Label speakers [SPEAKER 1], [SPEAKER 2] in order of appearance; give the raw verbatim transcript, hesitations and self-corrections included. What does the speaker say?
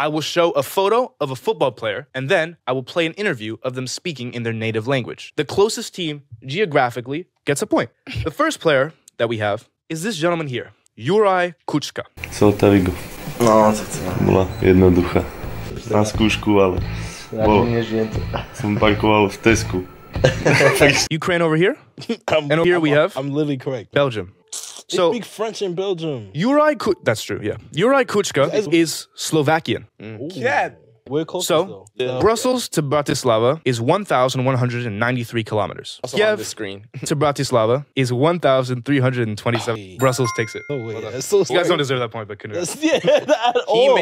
[SPEAKER 1] I will show a photo of a football player, and then I will play an interview of them speaking in their native language. The closest team geographically gets a point. The first player that we have is this gentleman here, Juraj Kučka.
[SPEAKER 2] Celta Vigo.
[SPEAKER 3] No, tak to
[SPEAKER 2] Bola jednoduchá. Na skúšku, ale bol, som parkoval v Tesku.
[SPEAKER 1] Ukraine over here,
[SPEAKER 4] I'm,
[SPEAKER 1] and over here
[SPEAKER 4] I'm,
[SPEAKER 1] we have
[SPEAKER 4] I'm literally correct.
[SPEAKER 1] Belgium.
[SPEAKER 4] They
[SPEAKER 1] So
[SPEAKER 4] speak French in Belgium.
[SPEAKER 1] Juraj Ku- that's true, yeah. Juraj Kučka
[SPEAKER 4] Is-
[SPEAKER 1] is Slovakian.
[SPEAKER 4] Yeah. We're close
[SPEAKER 1] So,
[SPEAKER 4] though.
[SPEAKER 1] Brussels to Bratislava is one thousand one hundred ninety-three kilometers.
[SPEAKER 3] Also on the
[SPEAKER 1] Kiev
[SPEAKER 3] screen.
[SPEAKER 1] to Bratislava is one thousand three hundred twenty-seven.
[SPEAKER 4] Hey.
[SPEAKER 1] Brussels takes it.
[SPEAKER 4] Oh wait, that's so
[SPEAKER 1] You guys
[SPEAKER 4] sorry.
[SPEAKER 1] don't deserve that point, but couldn't.
[SPEAKER 4] That's, yeah, at all.